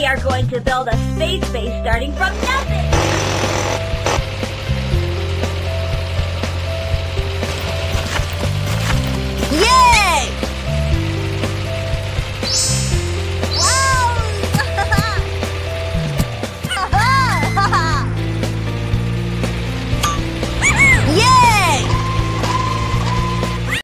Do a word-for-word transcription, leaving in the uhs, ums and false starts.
We are going to build a space base starting from nothing.